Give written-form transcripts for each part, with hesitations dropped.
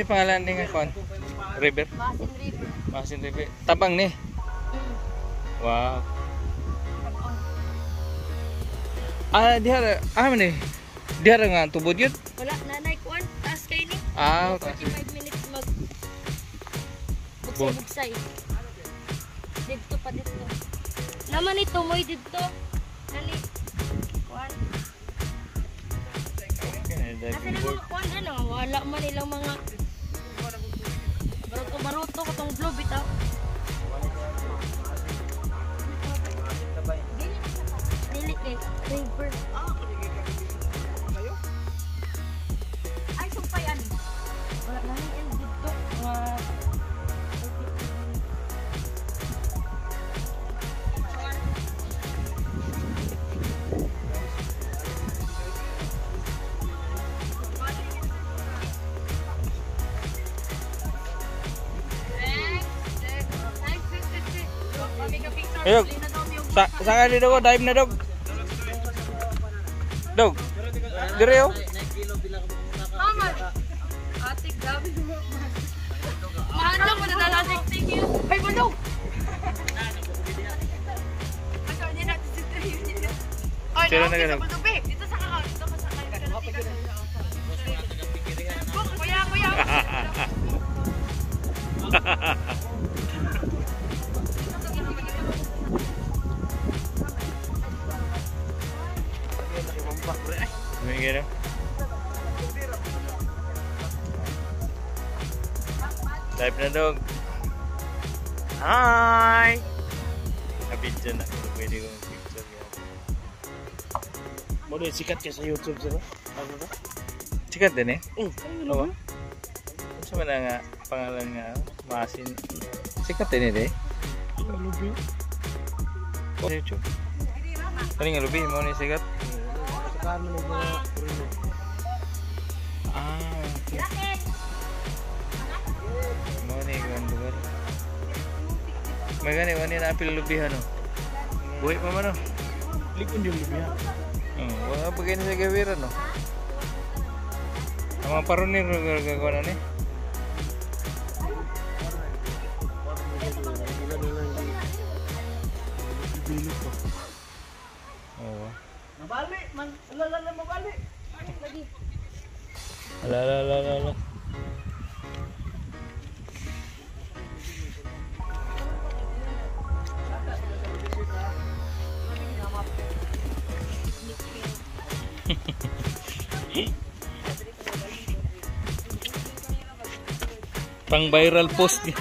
pangalan ni nga kon? River? Masin River. Masin River. Tabang ni. Wow. Diha man ni. Diha nga tubod yun. Wala nanay kuan taas kay ni. 45 minutes bugsay-bugsay. Dito pa dito. Naman ito moy dito. Dali. Kuan. Kasi naman kuan ano, wala man ilang mga baruto katong blue bitaw. Dili kay river. Ay sumpayan. Wala na ni dito. Ayo. Saan ka dito? Dive na dog. Dog. Dire yo. Mama. Atik gabi mo. Mahal mo na dalatik thank you. Ay bundok. Asa niya natin si Tayo. Ay, Sino na ganun? Dito sa kakao, dito pa sa kayo. Kuya. Gini. Dive na dog. Hi. Nabidyo na. Pwede kong picture yan. Mo din sikat ka sa YouTube sila. Ano ba? Sikat din eh. Oo. Ano man nga pangalan nga Masin. Sikat din eh. Lubi. Sa YouTube. Ano nga lubi mo ni sikat? Sa kami na Okay. Mau nih kawan luar. Megane wani na apil lubihan no. Buhi pa man no. likon yung lubi ha. Wala begini sa gawira no. Sama paron ni gagawin ni. Oh. Mabali man, lala mabali. Lagi. Ala. Pang viral post ni.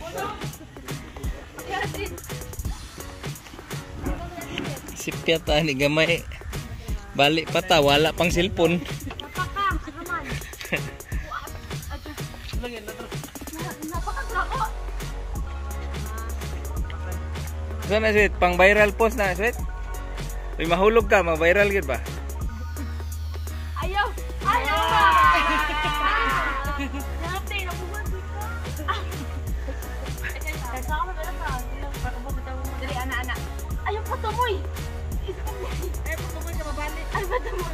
Sipyat ni gamay. Balik pa ta wala pang cellphone. Sana sweet pang viral post na sweet. Uy mahulog ka, ma-viral gid ba? Ayaw. Dali anak-anak. Ayaw pa tumoy. Ayaw pa tumoy ka mabalik. Ayaw pa tumoy.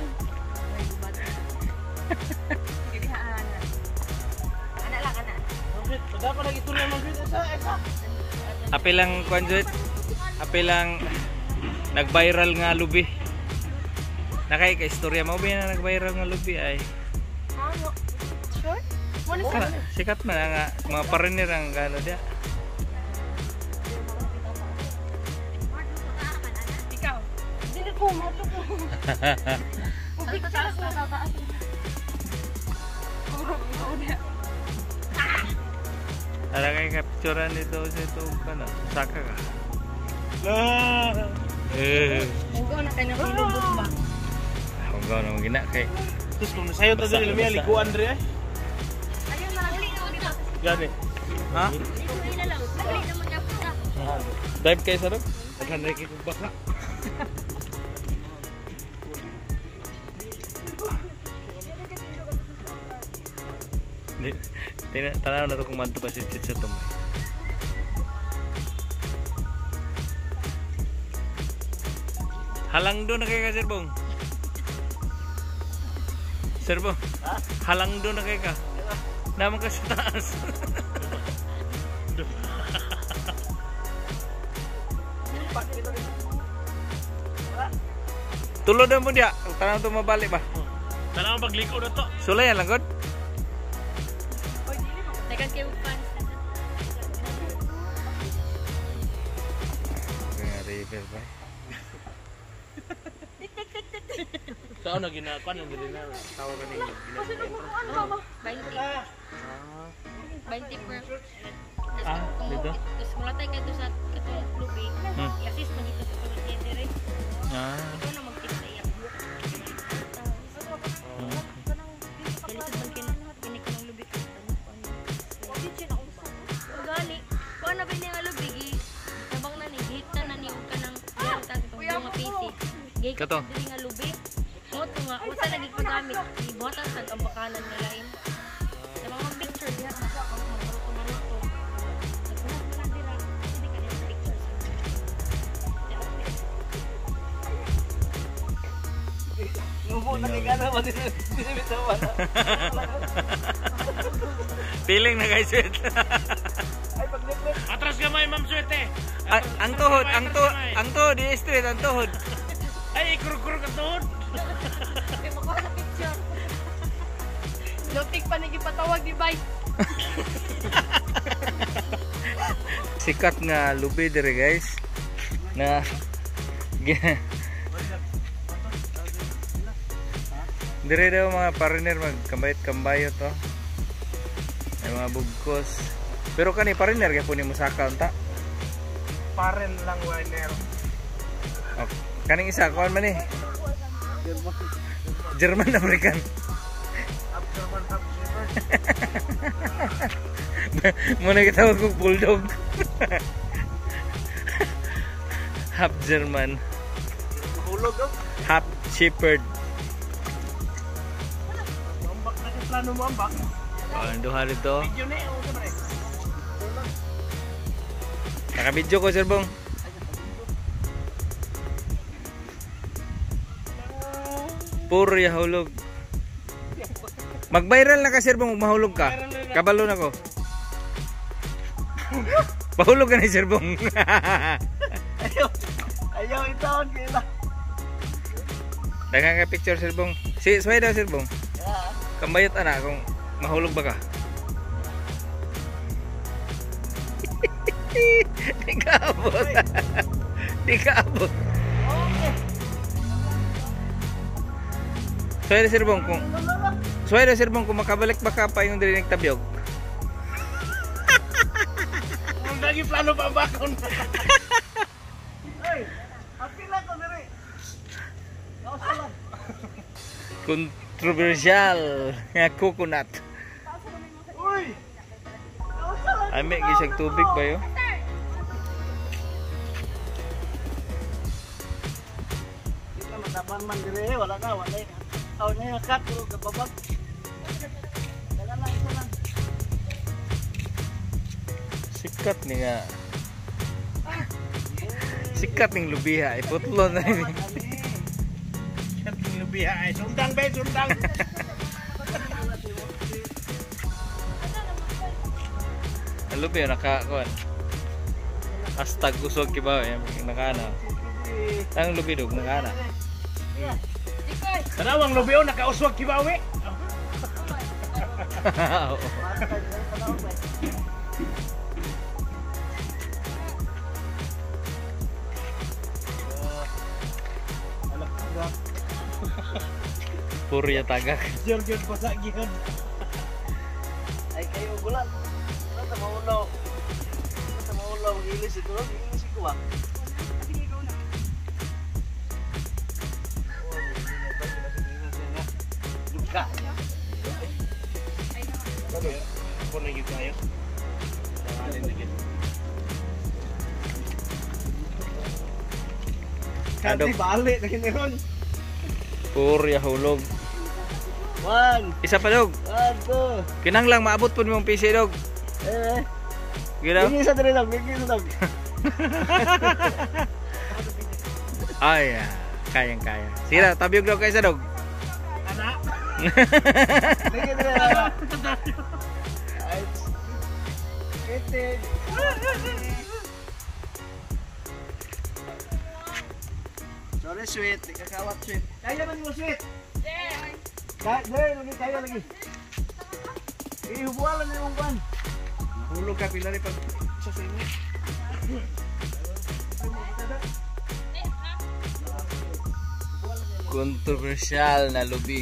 Jadi anak. Anak lang anak. Dapat lagi turun mo sa esa. Apilang konjut. Apilang nag-viral nga lubi. Nakay ka istorya mo ba na nag-viral nga lubi ay. Ano? Sure? Sikat man nga mga parinir ang gano dia. Ikaw. Dili ko mo to ko. Ubi ka taas na taas. Ara kay capturean nito sa ito kana. Saka ka. Unggo na kay nahulog ba? Unggo na gina kay. Terus kung sayo to dili lumiya liguan dre ay. Ayaw na lang dito. Gani. Ha? Dili na lang. Dili naman niya puta. Dive kay sa dog? Daghan ra kay baka. Tanaw na to kung manto pa si Titsa to mo. Halang doon na kayo ka, Sirbong. Sirbong, halang doon na kayo ka. Naman ka sa taas. Tulod na mo dia. Tanang to mabalik ba? Tanang pagliko na to. Sulay lang god. Tekan kayo fans. Kaya river ba? Saan na ginakuan ang dili na tawag ka ni ginakuan. 20. 20 per. Dito. Terus mula tayo kayo sa katong lubi. I-assist mo dito sa kulisyente rin. Ikaw na mag-tip iya. Dalisod bang kinik ng lubi ko. Gali. Kung ano ba yung lubi, nabang na ni, gihit na ni ka ng mga PC. Gihit ka dili nga lubi. Ngot ko nga, wala lagi pagamit. Ibuhatan sa kampakanan na lain. Sa mga picture, diha na sa maruto. Nagpunat mo na dira, hindi ka nila picture. Nubo na kaya naman din bitaw na. Feeling na guys. Ay paglipit. Atras gamay Ma'am Swete. Ang tuhod, di straight ang tuhod. Ay ikur-kur ka tuhod. Okay, makuha sa picture. Lotik pa nagipatawag ni Bay. Sikat nga lubi dire guys. Na dire daw mga pariner magkambayot to. May mga bugkos. Pero kani pariner kay punin mo saka unta. Paren lang winer. Okay. Kaning isa kuan man eh. German American. Muna kita kong bulldog. Half German. Hulog oh. Half shepherd. Ambak na yung plano mo ambak. Ang duha dito. Video na yun. Nakabidyo ko, Sir Bong. Puro yahulog. Mag-viral na ka, Sir Bong, mahulog ka. Kabalo na ko. Mahulog ka na, Sir Bong. Ayaw itaon kila. Dagang ka picture, Sir Bong. Sway daw, Sir Bong. Kambayot ana kung mahulog ba ka. Di ka abot. Di ka abot. Sway daw, Sir Bong, kung sway daw, Sir Bong, kung makabalik ba ka pa yung dirinig tabyog. Ang lagi plano pa bakon. Ay, apila ko diri. Kausalan. Controversial nga coconut. Uy. Kausalan. Ay, may gisag tubig ba yun? Di ka matapan man diri, wala ka, wala ka. Aw niya kat puro kapabag. Dala lang isa lang. Sikat ni nga. Sikat ning lubiha. Iputlon na rin. Kat yung lubiha ay sundang be, sundang. Ang lubiha nakakuan. Hashtag usog kibaw. Nakana. Ang lubidog nakana. Tanawang lubio nakauswag kibawi. Puro ya tagak. Jor-jor pasagihan. Ay kayo bulan. Ano maulaw? Ano maulaw ilis ito? Ilis ko ba? Duka. Ano ya? Ako na yun tayo. Alin na yun. Kasi balik na kiniron. Puro ya hulog. 1, Isa pa dog. 2. Kinanglang maabot po mong PC dog. Gila. Bigyan sa diri lang, bigyan sa dog. Ay, kayang-kaya. Sira, tabyog daw kayo sa dog. Anak. Bigyan diri lang. Kitid. Sorry, sweet. Di kakawat, sweet. Kaya man mo, sweet. There, lagi, kaya lagi. Ihubualan na yung ban. Hulog ka, pila rin pag sa sinit. Kontrobersyal na lubi.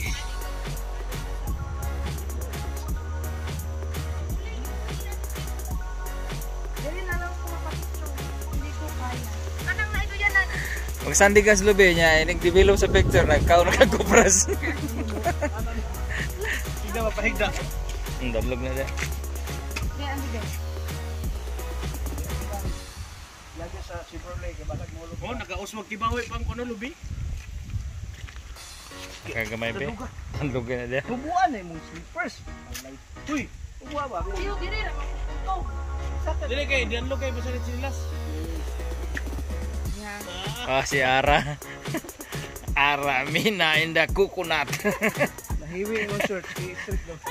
Magsandigas lubi niya, nag-develop sa picture, nagkaon na kagupras. Hindi mapahigda. Ang dablog na dyan. Lagi sa Chevrolet, kaya bakit mulog. Oh, nakauswag kibawi pang kuno lubi. Kagamay pa. Ang lugi na dyan. Hubuan na yung slippers. Uy, hubuan ba? Dili kay diyan lo kay basalit silas. Ah, si Ara. Ara, mina in the coconut. Nahiwi yung short, i-strip daw.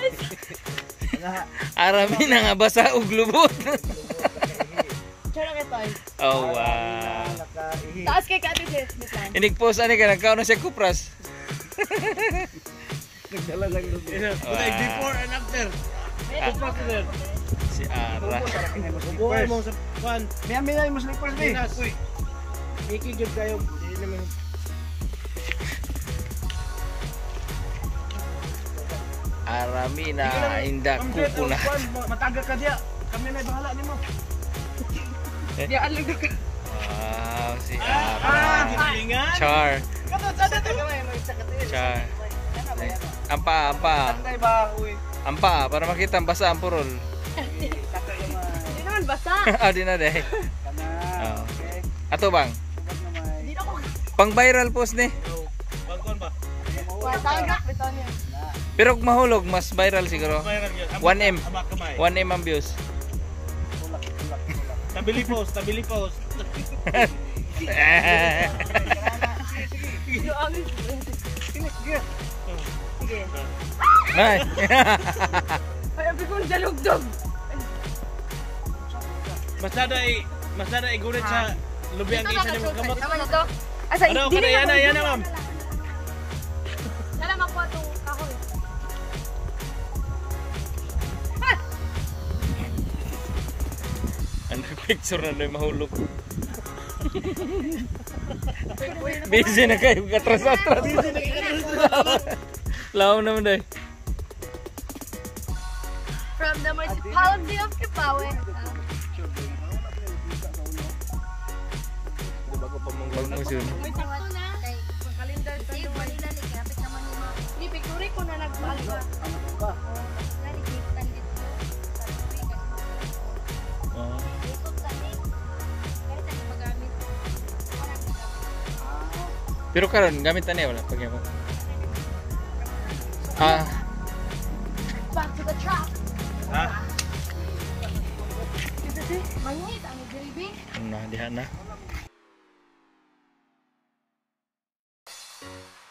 Ara, mina nga basa og lubot. Tsara ka tayo. Oh, wow. Nakaihi. Taas kay Kati Sis, Miss Lan. Inig-post ani ka, nagkaon na siya kupras. Nagdala lang lubi. Like before and after. Tupak ko din. Si Ara. Buhay mo sa kwan. May mo slippers, be. Pinas. Uy. Ikigib kayo. Hindi naman. Ara, mina in the coconut. Mataga ka diya. Kami na bahala nimo. Di alog ka. Wow, si Ara. Gilingan. Char. Sada to. Char. Ampa, ampa. Tangay ba, uy. Ampa, para makita ang basa ang purol. Taka naman. Hindi naman basa. Ah, di na deh. Kana. Oh. Okay. Ato bang? Subag naman. Hindi na ko. Pang viral post ni. Pagkon ba? Tagak, bitaw niya. Pero kung mahulog, mas viral siguro. Viral yun. 1M. Abak kamay. 1M ang views. Tabili post, tabili post. Yung angin. Sige. Ay. Ay, abi kong dalugdog. Masada ay gurit sa lubi ang isa ni mga kamot. Naman ito. Asa, Ano, di kada na yana, yana ma'am. Dala makuha itong kahoy. Ano picture na doon mahulog. Busy na kayo, katras-atras. Law naman dahil. From the municipality of Kipawe. Huwag mo soon. May sakto na. Kay kalendar sa iyo. Manila ni kapit naman ni mga. Ni picture ko na nagbalik ba. Nani gitan dito. Sa free kasi. Oh. Ikot kami. Kaya tayo magamit. Wala kita. Pero karon gamit na niya, wala pag mo. Ah, Back to the trap. Ha? Kasi mangit ang diribi. ano na, diha na.